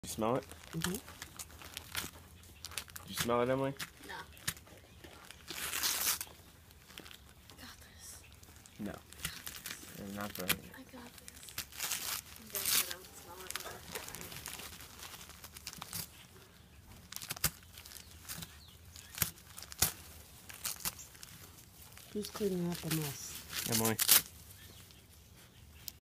You smell it? Mm-hmm. Did you smell it, Emily? No. Got this. No. You're not burning it. I got this. I'm guessing I don't smell it. Who's cleaning up the mess? Emily.